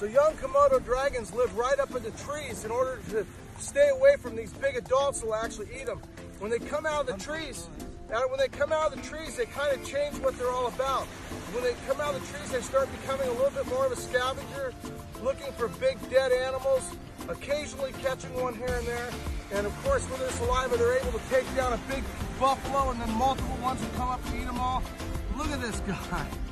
So young Komodo dragons live right up in the trees in order to stay away from these big adults who will actually eat them. When they come out of the trees, they kind of change what they're all about. When they come out of the trees, they start becoming a little bit more of a scavenger, looking for big dead animals, occasionally catching one here and there. And of course, with their saliva, they're able to take down a big buffalo, and then multiple ones will come up and eat them all. Look at this guy.